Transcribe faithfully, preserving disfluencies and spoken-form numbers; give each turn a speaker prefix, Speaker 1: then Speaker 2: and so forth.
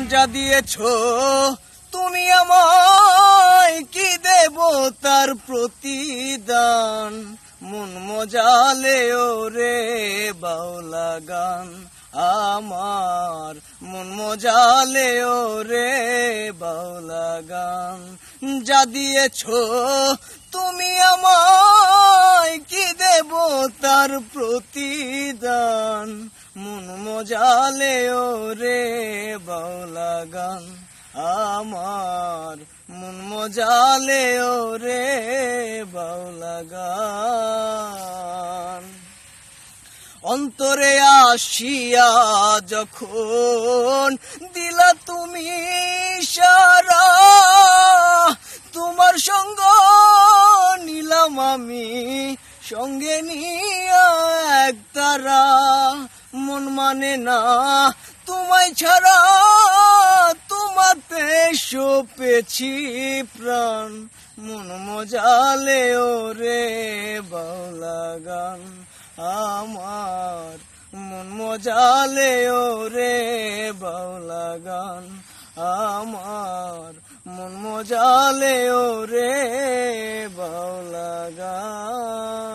Speaker 1: যা দিয়েছো তুমি আমায় কি দেব তার প্রতিদান মন মজালে ওরে বাউলা গান আমার মন মজালে ওরে বাউলা গান যা দিয়েছো তুমি আমায় কি দেব তার প্রতিদান মন মজালে ওরে বাউলা গান আমার মন মজালে ওরে বাউলা গান অন্তরে আসিয়া যখন দিলা তুমি সারা তোমার সঙ্গ নিলাম আমি সঙ্গে নিয়া এক তারা মন মানে না তোমায় ছাড়া তোমাতে সপেছি প্রাণ মন মজালে ওরে বাউলা গান আমার মন মজালে ওরে বাউলা গান আমার মন মজালে ওরে বাউলা গান।